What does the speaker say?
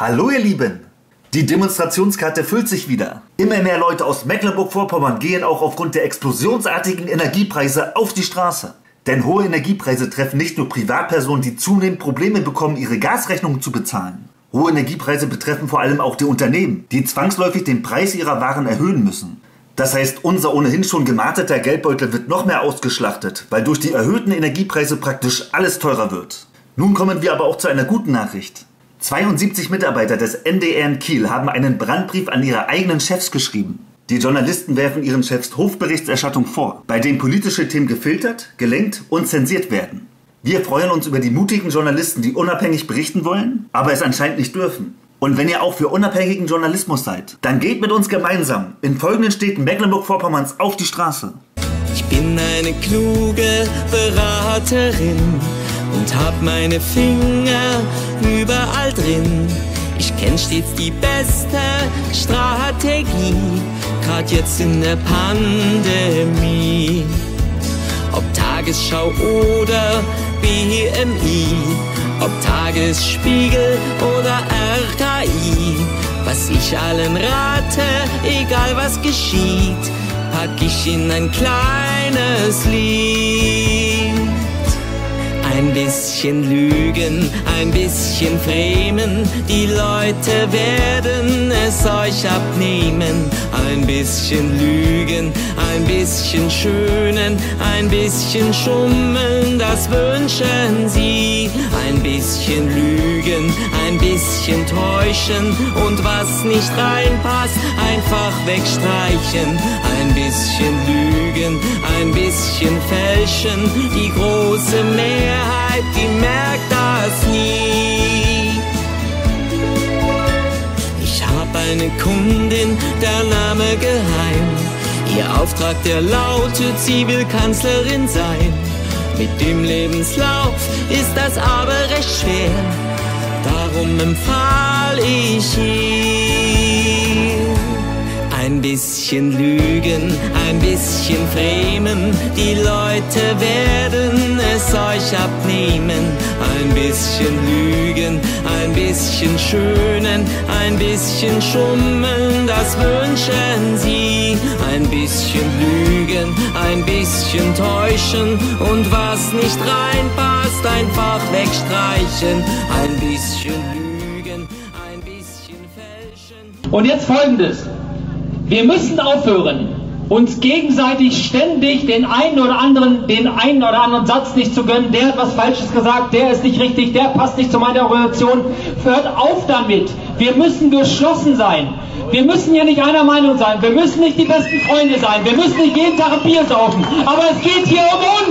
Hallo ihr Lieben! Die Demonstrationskarte füllt sich wieder. Immer mehr Leute aus Mecklenburg-Vorpommern gehen auch aufgrund der explosionsartigen Energiepreise auf die Straße. Denn hohe Energiepreise treffen nicht nur Privatpersonen, die zunehmend Probleme bekommen, ihre Gasrechnungen zu bezahlen. Hohe Energiepreise betreffen vor allem auch die Unternehmen, die zwangsläufig den Preis ihrer Waren erhöhen müssen. Das heißt, unser ohnehin schon gemarterter Geldbeutel wird noch mehr ausgeschlachtet, weil durch die erhöhten Energiepreise praktisch alles teurer wird. Nun kommen wir aber auch zu einer guten Nachricht. 72 Mitarbeiter des NDR in Kiel haben einen Brandbrief an ihre eigenen Chefs geschrieben. Die Journalisten werfen ihren Chefs Hofberichterstattung vor, bei dem politische Themen gefiltert, gelenkt und zensiert werden. Wir freuen uns über die mutigen Journalisten, die unabhängig berichten wollen, aber es anscheinend nicht dürfen. Und wenn ihr auch für unabhängigen Journalismus seid, dann geht mit uns gemeinsam in folgenden Städten Mecklenburg-Vorpommerns auf die Straße. Ich bin eine kluge Beraterin und hab meine Finger überall drin. Ich kenn stets die beste Strategie, grad jetzt in der Pandemie. Ob Tagesschau oder BMI, ob Tagesspiegel oder RKI, was ich allen rate, egal was geschieht, pack ich in ein kleines Lied. Ein bisschen lügen, ein bisschen fremen, die Leute werden es euch abnehmen. Ein bisschen lügen, ein bisschen schönen, ein bisschen schummeln, das wünschen sie. Ein bisschen lügen, ein bisschen täuschen und was nicht reinpasst, einfach wegstreichen. Ein bisschen lügen, ein bisschen fälschen, die große Mehrheit, die merkt das nie. Ich hab eine Kundin, der Name geheim. Ihr Auftrag, der lautet, sie will Kanzlerin sein. Mit dem Lebenslauf ist das aber recht schwer, darum empfahl ich ihr. Ein bisschen lügen, ein bisschen fremen, die Leute werden es euch abnehmen. Ein bisschen lügen, ein bisschen schönen, ein bisschen schummeln, das wünschen sie. Ein bisschen lügen, ein bisschen täuschen und was nicht reinpasst, einfach wegstreichen. Ein bisschen lügen, ein bisschen fälschen. Und jetzt Folgendes. Wir müssen aufhören, uns gegenseitig ständig den einen oder anderen Satz nicht zu gönnen. Der hat was Falsches gesagt, der ist nicht richtig, der passt nicht zu meiner Organisation. Hört auf damit. Wir müssen geschlossen sein. Wir müssen ja nicht einer Meinung sein. Wir müssen nicht die besten Freunde sein. Wir müssen nicht jeden Tag ein Bier saufen. Aber es geht hier um uns.